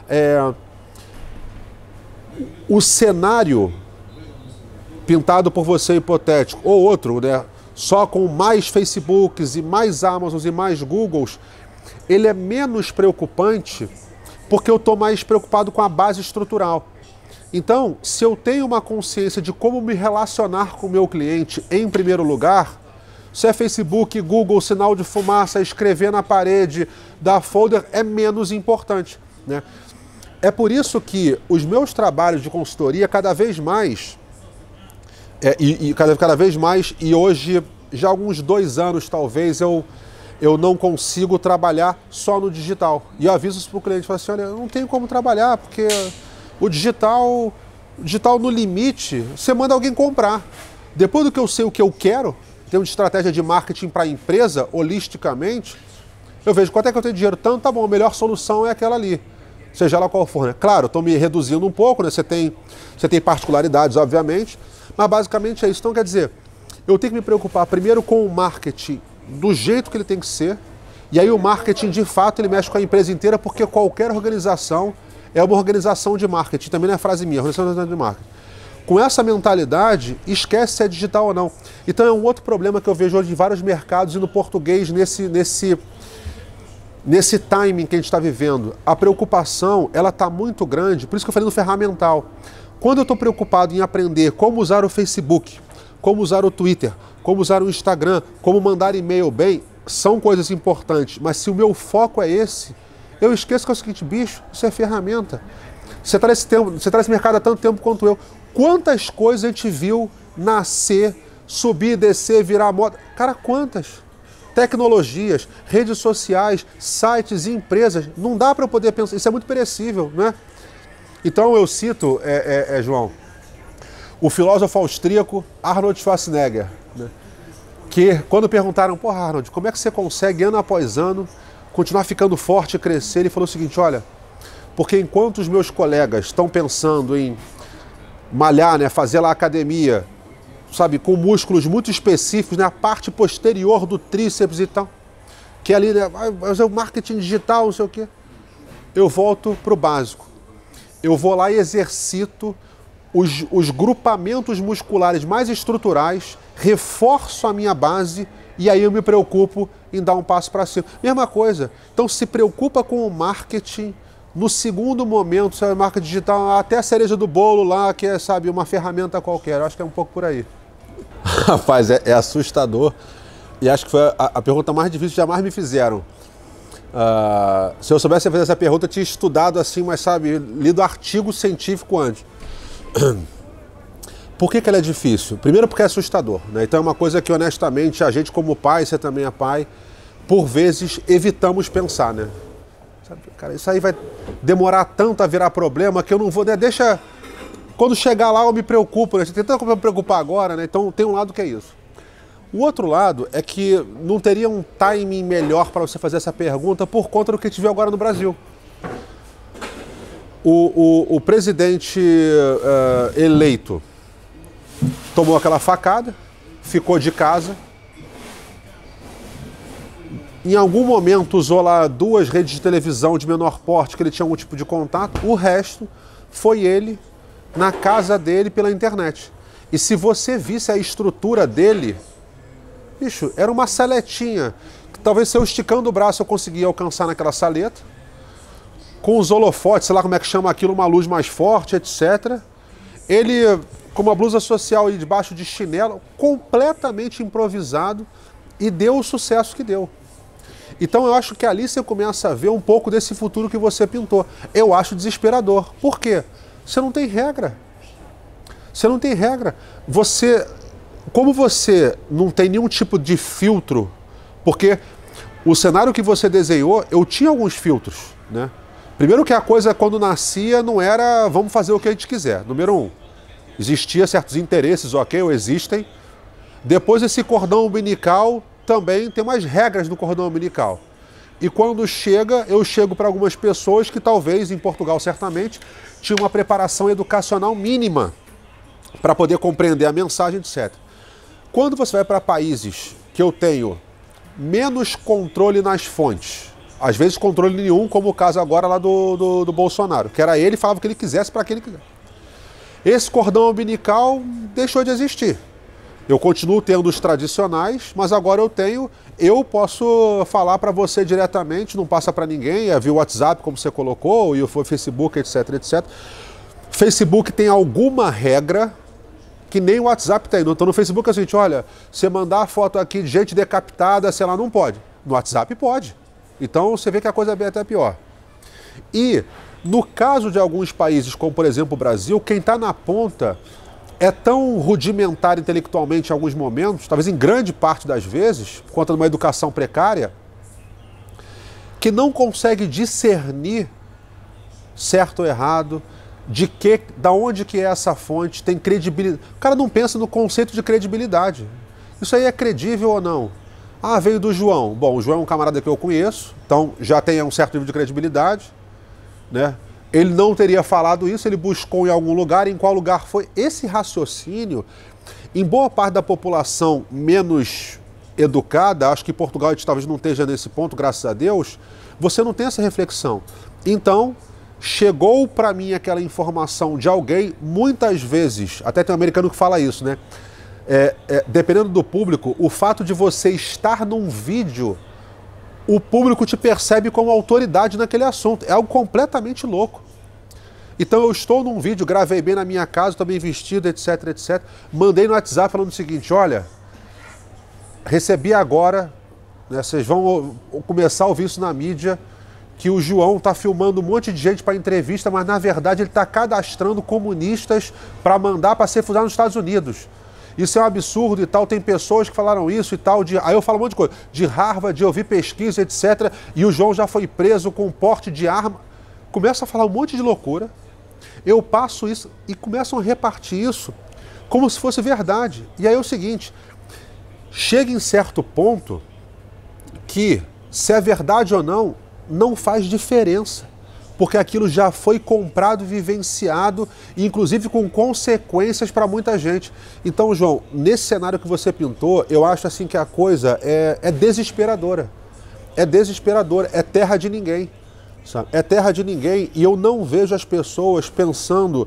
Speaker 1: o cenário pintado por você hipotético, ou outro, né, só com mais Facebooks e mais Amazons e mais Googles, ele é menos preocupante porque eu estou mais preocupado com a base estrutural. Então, se eu tenho uma consciência de como me relacionar com o meu cliente em primeiro lugar, se é Facebook, Google, sinal de fumaça, escrever na parede, dar folder, é menos importante, né? É por isso que os meus trabalhos de consultoria cada vez mais, cada vez mais, e hoje, já há alguns 2 anos talvez, eu não consigo trabalhar só no digital. E eu aviso isso para o cliente, falo assim, olha, eu não tenho como trabalhar, porque o digital no limite, você manda alguém comprar. Depois do que eu sei o que eu quero, em termos de estratégia de marketing para a empresa, holisticamente, eu vejo quanto é que eu tenho dinheiro, tanto, tá bom, a melhor solução é aquela ali. Seja lá qual for, né? Claro, estou me reduzindo um pouco, né? Você tem particularidades, obviamente, mas basicamente é isso. Então, quer dizer, eu tenho que me preocupar primeiro com o marketing do jeito que ele tem que ser, e aí o marketing, de fato, ele mexe com a empresa inteira, porque qualquer organização é uma organização de marketing. Também não é frase minha, organização de marketing. Com essa mentalidade, esquece se é digital ou não. Então é um outro problema que eu vejo hoje em vários mercados e no português, nesse timing que a gente está vivendo. A preocupação, ela está muito grande, por isso que eu falei no ferramental. Quando eu estou preocupado em aprender como usar o Facebook, como usar o Twitter, como usar o Instagram, como mandar e-mail bem, são coisas importantes, mas se o meu foco é esse, eu esqueço que é o seguinte, bicho, isso é ferramenta. Você está nesse mercado há tanto tempo quanto eu. Quantas coisas a gente viu nascer, subir, descer, virar moda? Cara, quantas? Tecnologias, redes sociais, sites, empresas. Não dá para eu poder pensar, isso é muito perecível, né? Então eu cito, João, o filósofo austríaco Arnold Schwarzenegger, né? Que quando perguntaram, pô, Arnold, como é que você consegue ano após ano continuar ficando forte e crescer? Ele falou o seguinte, olha, porque enquanto os meus colegas estão pensando em malhar, né, fazer lá academia, sabe, com músculos muito específicos, né, a parte posterior do tríceps e tal, que ali, né, vai fazer o marketing digital, não sei o quê, eu volto para o básico. Eu vou lá e exercito os grupamentos musculares mais estruturais, reforço a minha base e aí eu me preocupo em dar um passo para cima. Mesma coisa. Então se preocupa com o marketing no segundo momento, sabe, marketing digital, até a cereja do bolo lá, que é, sabe, uma ferramenta qualquer. Eu acho que é um pouco por aí. Rapaz, é assustador. E acho que foi a pergunta mais difícil que jamais me fizeram. Se eu soubesse fazer essa pergunta, eu tinha estudado assim, mas sabe, lido artigo científico antes. Por que ela é difícil? Primeiro porque é assustador, né? Então é uma coisa que honestamente a gente como pai, você também é pai, por vezes evitamos pensar, né? Sabe, cara, isso aí vai demorar tanto a virar problema que eu não vou, né? Deixa, quando chegar lá eu me preocupo, né? Tem tanto como me preocupar agora, né? Então tem um lado que é isso. O outro lado é que não teria um timing melhor para você fazer essa pergunta por conta do que a gente viu agora no Brasil. O presidente eleito tomou aquela facada, ficou de casa. Em algum momento usou lá 2 redes de televisão de menor porte que ele tinha algum tipo de contato. O resto foi ele na casa dele pela internet. E se você visse a estrutura dele, bicho, era uma saletinha. Talvez se eu esticando o braço eu conseguia alcançar naquela saleta. Com os holofotes, sei lá como é que chama aquilo, uma luz mais forte, etc. Ele com uma blusa social e debaixo de chinelo, completamente improvisado, e deu o sucesso que deu. Então eu acho que ali você começa a ver um pouco desse futuro que você pintou. Eu acho desesperador. Por quê? Você não tem regra. Você não tem regra. Como você não tem nenhum tipo de filtro, porque o cenário que você desenhou, eu tinha alguns filtros, né? Primeiro que a coisa, quando nascia, não era vamos fazer o que a gente quiser. Número 1, existia certos interesses, ok, ou existem. Depois esse cordão umbilical também tem umas regras do cordão umbilical. E quando chega, eu chego para algumas pessoas que talvez, em Portugal certamente, tinham uma preparação educacional mínima para poder compreender a mensagem, etc. Quando você vai para países que eu tenho menos controle nas fontes, às vezes controle nenhum, como o caso agora lá do Bolsonaro, que era ele, falava o que ele quisesse para quem ele quiser. Esse cordão umbilical deixou de existir. Eu continuo tendo os tradicionais, mas agora eu posso falar para você diretamente, não passa para ninguém, é via WhatsApp, como você colocou, e o Facebook, etc, etc. Facebook tem alguma regra que nem o WhatsApp tem. Então no Facebook é o seguinte, olha, você mandar a foto aqui de gente decapitada, sei lá, não pode. No WhatsApp pode. Então você vê que a coisa é bem até pior. E no caso de alguns países, como por exemplo o Brasil, quem está na ponta é tão rudimentar intelectualmente em alguns momentos, talvez em grande parte das vezes, por conta de uma educação precária, que não consegue discernir certo ou errado, da onde que é essa fonte, tem credibilidade. O cara não pensa no conceito de credibilidade. Isso aí é credível ou não? Ah, veio do João. Bom, o João é um camarada que eu conheço, então já tem um certo nível de credibilidade, né? Ele não teria falado isso, ele buscou em algum lugar, em qual lugar foi. Esse raciocínio, em boa parte da população menos educada, acho que Portugal a gente talvez não esteja nesse ponto, graças a Deus, você não tem essa reflexão. Então, chegou para mim aquela informação de alguém, muitas vezes, até tem um americano que fala isso, né? Dependendo do público, o fato de você estar num vídeo, o público te percebe como autoridade naquele assunto. É algo completamente louco. Então eu estou num vídeo, gravei bem na minha casa, estou bem vestido, etc, etc. Mandei no WhatsApp falando o seguinte, olha, recebi agora, né, vocês vão começar a ouvir isso na mídia, que o João está filmando um monte de gente para entrevista, mas na verdade ele está cadastrando comunistas para mandar para ser fuzilado nos Estados Unidos. Isso é um absurdo e tal, tem pessoas que falaram isso e tal, aí eu falo um monte de coisa, de Harvard, eu ouvi pesquisa, etc, e o João já foi preso com porte de arma. Começa a falar um monte de loucura, eu passo isso e começam a repartir isso como se fosse verdade. E aí é o seguinte, chega em certo ponto que, se é verdade ou não, não faz diferença. Porque aquilo já foi comprado, vivenciado, inclusive com consequências para muita gente. Então, João, nesse cenário que você pintou, eu acho assim que a coisa é desesperadora. É desesperadora, é terra de ninguém. Sabe? É terra de ninguém e eu não vejo as pessoas pensando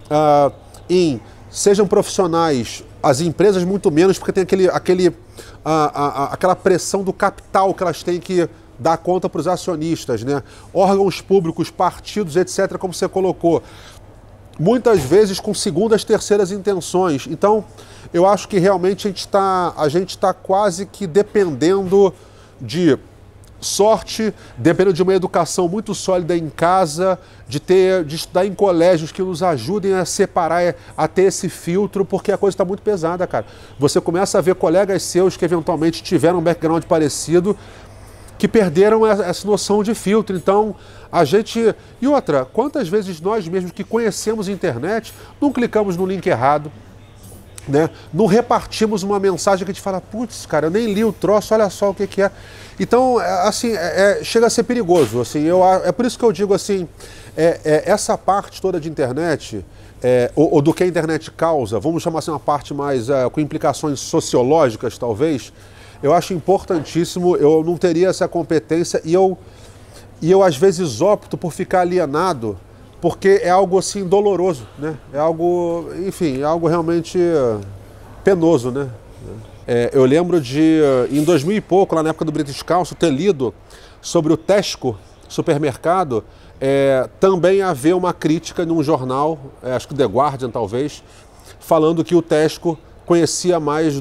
Speaker 1: sejam profissionais, as empresas muito menos, porque tem aquela pressão do capital que elas têm que dar conta para os acionistas, né? Órgãos públicos, partidos, etc., como você colocou, muitas vezes com segundas, terceiras intenções. Então, eu acho que realmente a gente está quase que dependendo de sorte, dependendo de uma educação muito sólida em casa, de estudar em colégios que nos ajudem a separar, a ter esse filtro, porque a coisa está muito pesada, cara. Você começa a ver colegas seus que eventualmente tiveram um background parecido, que perderam essa noção de filtro. Então, a gente... E outra, quantas vezes nós mesmos que conhecemos a internet, não clicamos no link errado, né? Não repartimos uma mensagem que a gente fala, putz, cara, eu nem li o troço, olha só o que é. Então, assim, chega a ser perigoso. Assim, é por isso que eu digo assim, essa parte toda de internet, ou do que a internet causa, vamos chamar assim uma parte mais com implicações sociológicas, talvez, eu acho importantíssimo. Eu não teria essa competência e eu às vezes opto por ficar alienado, porque é algo assim doloroso, né? É algo, enfim, é algo realmente penoso, né? Eu lembro de, em 2000 e pouco, lá na época do British Council, ter lido sobre o Tesco supermercado, também haver uma crítica num jornal, acho que The Guardian talvez, falando que o Tesco conhecia mais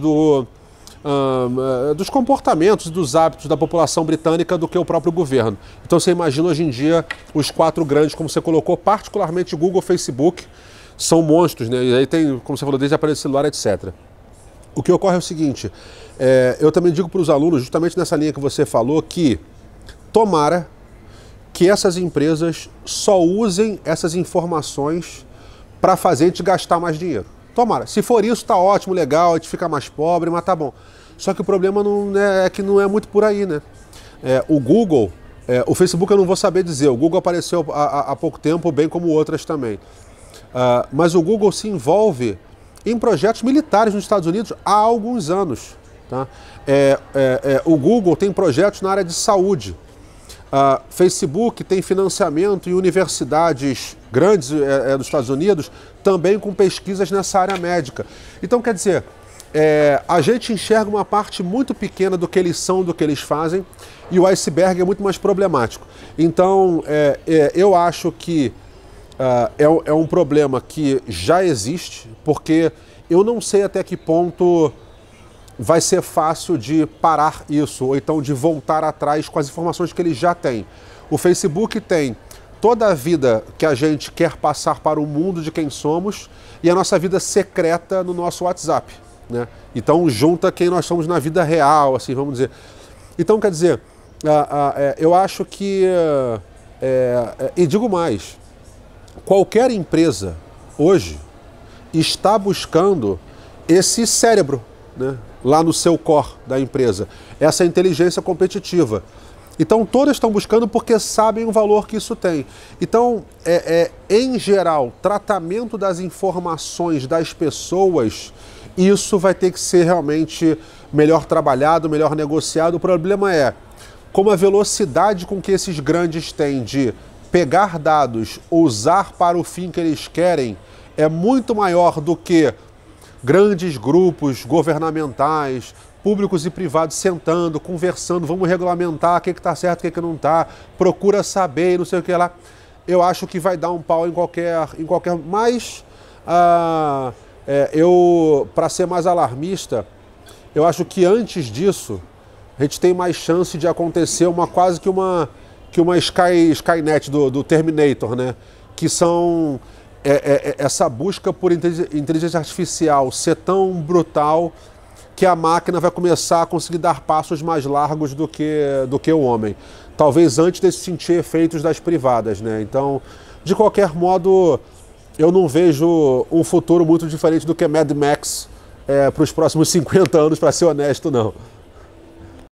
Speaker 1: dos comportamentos e dos hábitos da população britânica do que o próprio governo. Então você imagina hoje em dia os quatro grandes, como você colocou, particularmente Google, Facebook, são monstros, né? E aí tem, como você falou, desde aparelho celular, etc. O que ocorre é o seguinte, eu também digo para os alunos, justamente nessa linha que você falou, que tomara que essas empresas só usem essas informações para fazer a gente gastar mais dinheiro. Tomara. Se for isso, tá ótimo, legal, a gente fica mais pobre, mas tá bom. Só que o problema é que não é muito por aí, né? O Google, o Facebook eu não vou saber dizer, o Google apareceu há pouco tempo, bem como outras também. Mas o Google se envolve em projetos militares nos Estados Unidos há alguns anos. Tá? O Google tem projetos na área de saúde. Facebook tem financiamento em universidades grandes dos Estados Unidos, também com pesquisas nessa área médica. Então, quer dizer, a gente enxerga uma parte muito pequena do que eles são, do que eles fazem, e o iceberg é muito mais problemático. Então, eu acho que é um problema que já existe, porque eu não sei até que ponto vai ser fácil de parar isso, ou então de voltar atrás com as informações que ele já tem. O Facebook tem toda a vida que a gente quer passar para o mundo de quem somos e a nossa vida secreta no nosso WhatsApp, né? Então junta quem nós somos na vida real, assim, vamos dizer. Então, quer dizer, eu acho que, e digo mais, qualquer empresa hoje está buscando esse cérebro, né, lá no seu core da empresa, essa inteligência competitiva. Então todas estão buscando porque sabem o valor que isso tem. Então, em geral, tratamento das informações das pessoas, isso vai ter que ser realmente melhor trabalhado, melhor negociado. O problema é como a velocidade com que esses grandes têm de pegar dados, usar para o fim que eles querem, é muito maior do que grandes grupos governamentais, públicos e privados sentando, conversando, vamos regulamentar o que está certo, o que não está, procura saber e não sei o que lá. Eu acho que vai dar um pau em qualquer... Mas, para ser mais alarmista, eu acho que antes disso, a gente tem mais chance de acontecer quase que uma Skynet do Terminator, né? Que são... essa busca por inteligência artificial ser tão brutal que a máquina vai começar a conseguir dar passos mais largos do que o homem. Talvez antes de sentir efeitos das privadas, né? Então, de qualquer modo, eu não vejo um futuro muito diferente do que Mad Max para os próximos 50 anos, para ser honesto, não.